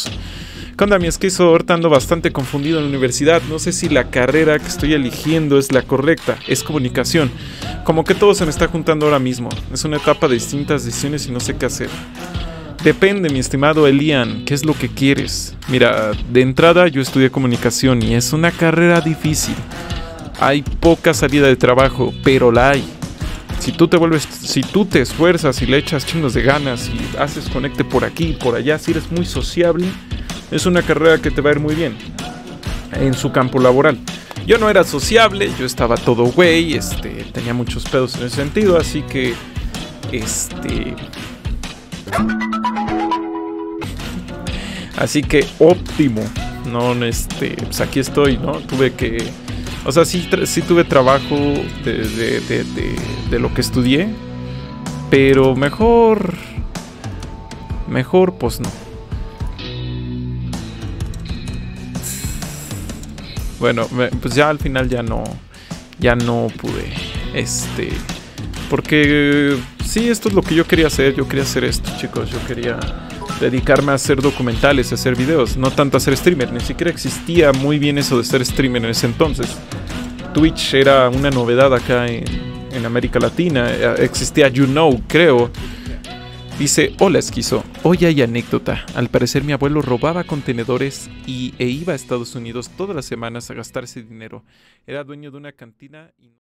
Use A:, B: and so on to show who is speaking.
A: ¿Qué onda, mi esquizo? Ahorita ando bastante confundido en la universidad. No sé si la carrera que estoy eligiendo es la correcta. Es comunicación. Como que todo se me está juntando ahora mismo. Es una etapa de distintas decisiones y no sé qué hacer. Depende, mi estimado Elian, ¿qué es lo que quieres? Mira, de entrada yo estudié comunicación y es una carrera difícil. Hay poca salida de trabajo, pero la hay. Si tú te esfuerzas y le echas chingos de ganas y haces conecte por aquí y por allá, si eres muy sociable, es una carrera que te va a ir muy bien en su campo laboral. Yo no era sociable, yo estaba todo güey, tenía muchos pedos en ese sentido, así que, así que óptimo, no, pues aquí estoy, ¿no? O sea, sí tuve trabajo de lo que estudié, pero mejor pues no. Bueno, pues ya al final ya no pude, porque sí, esto es lo que yo quería hacer esto, chicos, yo quería dedicarme a hacer documentales, a hacer videos, no tanto a ser streamer, ni siquiera existía muy bien eso de ser streamer en ese entonces. Twitch era una novedad acá en América Latina, existía YouKnow, creo. Dice, hola esquizo, hoy hay anécdota. Al parecer mi abuelo robaba contenedores e iba a Estados Unidos todas las semanas a gastarse dinero. Era dueño de una cantina y...